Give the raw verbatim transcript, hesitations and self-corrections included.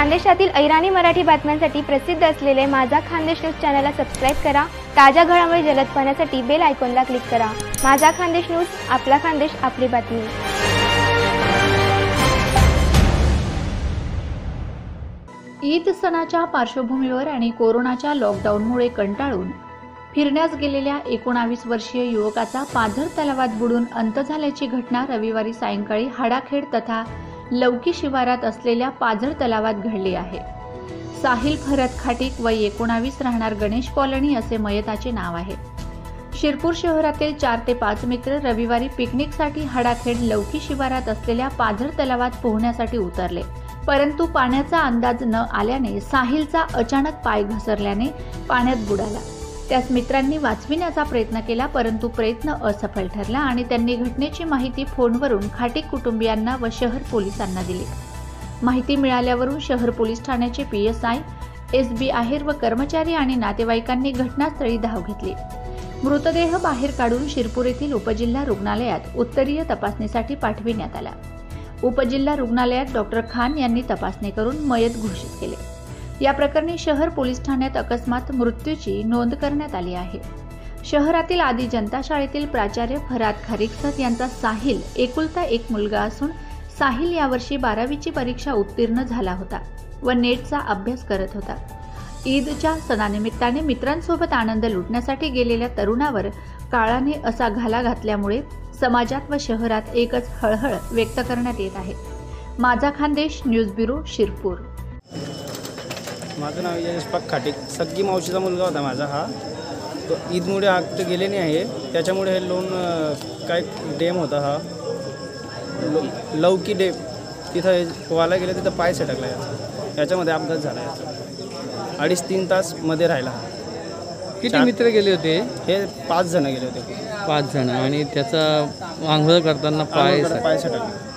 खानदेशातील ऐराणी मराठी बातम्यांसाठी प्रसिद्ध असलेले माझा खानदेश न्यूज चॅनलला सबस्क्राइब करा। ताज्या घडामोडी जलद पाहण्यासाठी बेल आयकॉनला क्लिक करा। माझा खानदेश न्यूज, आपला खानदेश, आपली बातमी। ईद सणाच्या पार्श्वभूमीवर आणि कोरोनाच्या लॉकडाऊनमुळे कंटाळून फिरण्यास गेलेल्या एकोणावीस वर्षीय युवकाचा पाझर तलावात बुडून अंत झाल्याची घटना रविवारी सायंकाळी हाडाखेड तथा लवकी शिवारात असलेल्या पाझर तलावात घडली आहे। साहिल भरत खाटीक वय एकोणावीस, राहणार गणेश कॉलनी असे मयताचे नाव आहे। शिरपूर शहरातील चार ते पाच मित्र रविवारी पिकनिकसाठी हाडाखेड लवकी शिवारात असलेल्या पाझर तलावात पोहण्यासाठी उतरले, परंतु पाण्याचा अंदाज न आल्याने साहिलचा अचानक पाय घसरल्याने पाण्यात बुडाला। त्यास मित्रांनी वाचविण्याचा प्रयत्न केला, परंतु प्रयत्न असफल ठरला आणि त्यांनी घटनेची माहिती फोनवरून खाटीक कुटुंबियांना व शहर पोलिसांना दिली। माहिती मिळाल्यावरून शहर पोलीस ठाण्याचे P S I, S B Aher व कर्मचारी आणि नातेवाईकांनी घटनास्थळी धाव घेतली। मृतदेह बाहेर काढून शिरपूर येथील उपजिल्हा रुग्णालयात उत्तरीय तपासणीसाठी पाठविण्यात आला। उपजिल्हा रुग्णालयात डॉक्टर खान यांनी तपासणी करून मयत घोषित केले। या प्रकरणी शहर पोलीस ठाण्यात अकस्मात मृत्यूची नोंद करण्यात आली आहे। शहरातील आदी जनता शाळेतील प्राचार्य फराद खारीकसर यांचा साहिल एकुलता एक मुलगा असून साहिल यावर्षी बारावीची परीक्षा उत्तीर्ण झाला होता व नेटचा अभ्यास करत होता। ईदच्या सणानिमित्ताने मित्रांसोबत आनंद लुटण्यासाठी गेलेल्या तरुणावर काळाने असा घाला घातल्यामुळे समाजात व शहरात एकच हळहळ व्यक्त करण्यात येत आहे। माझा खानदेश न्यूज ब्युरो, शिरपूर। माझं नाव यशपाक खाटीक, सगळी मावशीचा मुलगा होता माझा हा। तो ईदमुळे आग गेले नाही आहे, त्याच्यामुळे हे लोन काय डेम होता हा लवकी डेम, तिथं पोहायला गेलं तिथं पाय सटकला याचा, याच्यामध्ये अपघात झाला याचा। अडीच तीन तास मध्ये राहिला हा। किती मित्र गेले होते? हे पाच जण गेले होते। पाच जण, आणि त्याचा आंघोळ करताना पाय पाय सटकला।